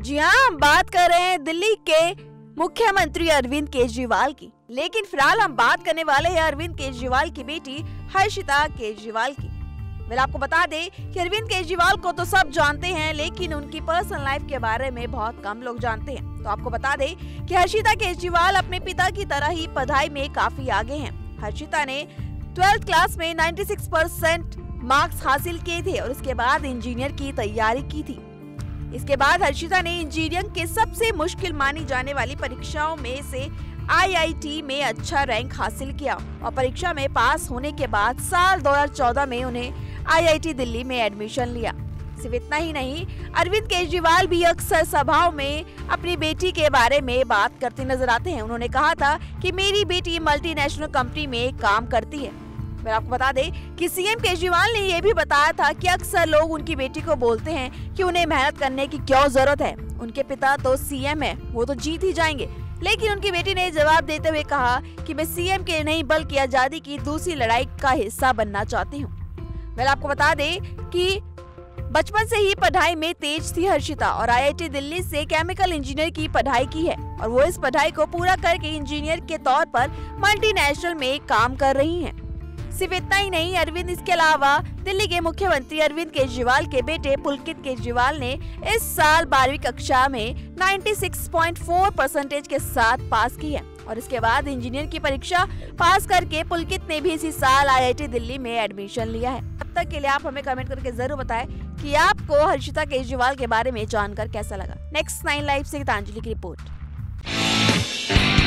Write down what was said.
जी हाँ, हम बात कर रहे हैं दिल्ली के मुख्यमंत्री अरविंद केजरीवाल की। लेकिन फिलहाल हम बात करने वाले हैं अरविंद केजरीवाल की बेटी हर्षिता केजरीवाल की। आपको बता दें कि अरविंद केजरीवाल को तो सब जानते हैं, लेकिन उनकी पर्सनल लाइफ के बारे में बहुत कम लोग जानते हैं। तो आपको बता दें कि हर्षिता केजरीवाल अपने पिता की तरह ही पढ़ाई में काफी आगे हैं। हर्षिता ने 12th क्लास में 96% मार्क्स हासिल किए थे और इसके बाद इंजीनियर की तैयारी की थी। इसके बाद हर्षिता ने इंजीनियरिंग के सबसे मुश्किल मानी जाने वाली परीक्षाओं में से IIT में अच्छा रैंक हासिल किया और परीक्षा में पास होने के बाद साल 2014 में उन्हें IIT दिल्ली में एडमिशन लिया। सिर्फ इतना ही नहीं, अरविंद केजरीवाल भी अक्सर सभाओं में अपनी बेटी के बारे में बात करते नजर आते हैं। उन्होंने कहा था कि मेरी बेटी मल्टीनेशनल कंपनी में काम करती है। मैं आपको बता दें कि सीएम केजरीवाल ने यह भी बताया था कि अक्सर लोग उनकी बेटी को बोलते हैं कि उन्हें मेहनत करने की क्यों जरूरत है, उनके पिता तो सीएम है, वो तो जीत ही जाएंगे। लेकिन उनकी बेटी ने जवाब देते हुए कहा कि मैं सीएम के नहीं बल्कि आजादी की दूसरी लड़ाई का हिस्सा बनना चाहती हूँ। मैं आपको बता दें कि बचपन से ही पढ़ाई में तेज थी हर्षिता और IIT दिल्ली से केमिकल इंजीनियर की पढ़ाई की है और वो इस पढ़ाई को पूरा करके इंजीनियर के तौर पर मल्टीनेशनल में काम कर रही हैं। सिर्फ इतना ही नहीं, अरविंद इसके अलावा दिल्ली के मुख्यमंत्री अरविंद केजरीवाल के बेटे पुलकित केजरीवाल ने इस साल 12वीं कक्षा में 96.4% के साथ पास की है और इसके बाद इंजीनियर की परीक्षा पास करके पुलकित ने भी इसी साल IIT दिल्ली में एडमिशन लिया है। अब तक के लिए आप हमें कमेंट करके जरूर बताएं कि आपको हर्षिता केजरीवाल के बारे में जानकर कैसा लगा। नेक्स्ट 9 लाइव से गीतांजलि की रिपोर्ट।